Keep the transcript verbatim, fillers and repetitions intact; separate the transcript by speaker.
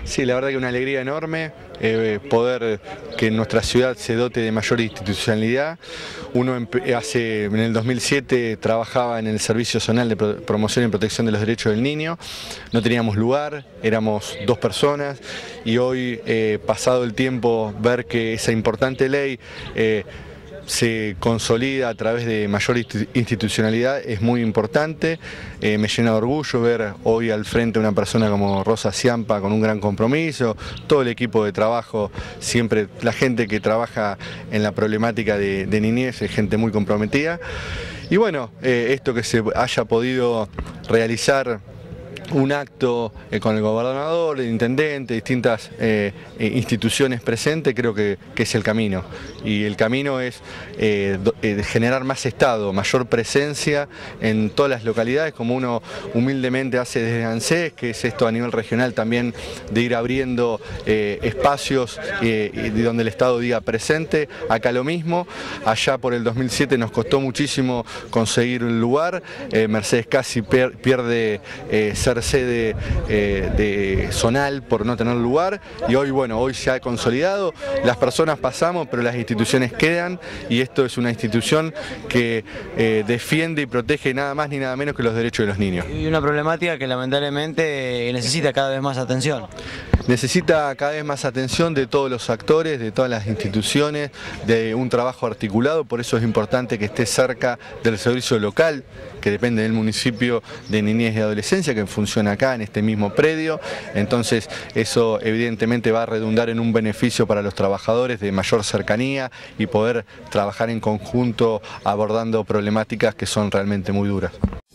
Speaker 1: Sí, la verdad que una alegría enorme eh, poder que nuestra ciudad se dote de mayor institucionalidad. Uno hace, en el dos mil siete trabajaba en el Servicio Zonal de Promoción y Protección de los Derechos del Niño, no teníamos lugar, éramos dos personas y hoy, eh, pasado el tiempo, ver que esa importante ley eh, se consolida a través de mayor institucionalidad es muy importante. Eh, me llena de orgullo ver hoy al frente una persona como Rosa Ciampa con un gran compromiso, todo el equipo de trabajo, siempre la gente que trabaja en la problemática de, de niñez es gente muy comprometida. Y bueno, eh, esto que se haya podido realizar un acto eh, con el gobernador, el intendente, distintas eh, instituciones presentes, creo que, que es el camino. Y el camino es eh, do, eh, generar más Estado, mayor presencia en todas las localidades, como uno humildemente hace desde ANSES, que es esto a nivel regional también, de ir abriendo eh, espacios eh, de donde el Estado diga presente. Acá lo mismo, allá por el dos mil siete nos costó muchísimo conseguir un lugar, eh, Mercedes casi per, pierde eh, ser sede eh, de zonal por no tener lugar y hoy, bueno, hoy se ha consolidado, las personas pasamos pero las instituciones quedan y esto es una institución que eh, defiende y protege nada más ni nada menos que los derechos de los niños.
Speaker 2: Y una problemática que lamentablemente necesita cada vez más atención.
Speaker 1: Necesita cada vez más atención de todos los actores, de todas las instituciones, de un trabajo articulado, por eso es importante que esté cerca del servicio local, que depende del municipio de niñez y adolescencia, que funciona acá en este mismo predio. Entonces eso evidentemente va a redundar en un beneficio para los trabajadores de mayor cercanía y poder trabajar en conjunto abordando problemáticas que son realmente muy duras.